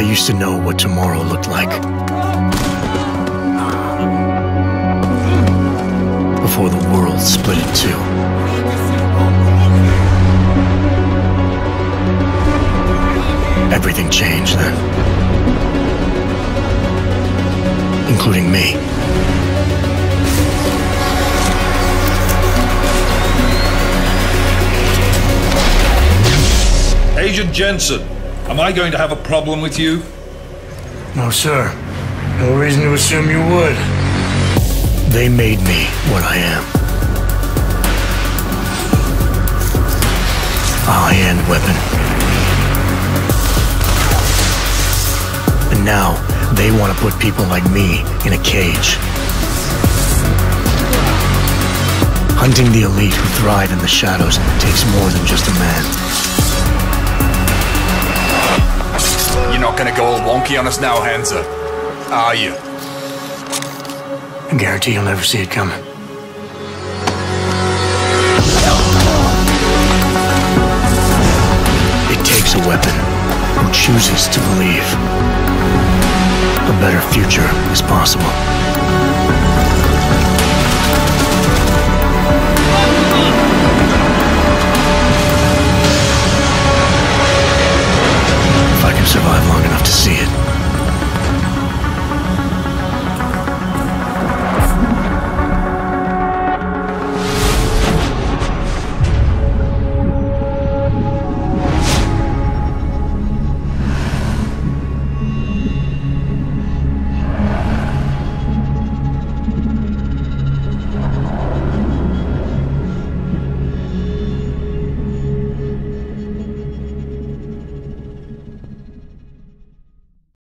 used to know what tomorrow looked like. Before the world split in two. Everything changed then. Including me. Agent Jensen, am I going to have a problem with you? No, sir. No reason to assume you would. They made me what I am. A high-end weapon. And now, they want to put people like me in a cage. Hunting the elite who thrive in the shadows takes more than just a man. You're not gonna go all wonky on us now, Hansa, are you? I guarantee you'll never see it coming. It takes a weapon who chooses to believe a better future is possible. If I can survive long enough to see it.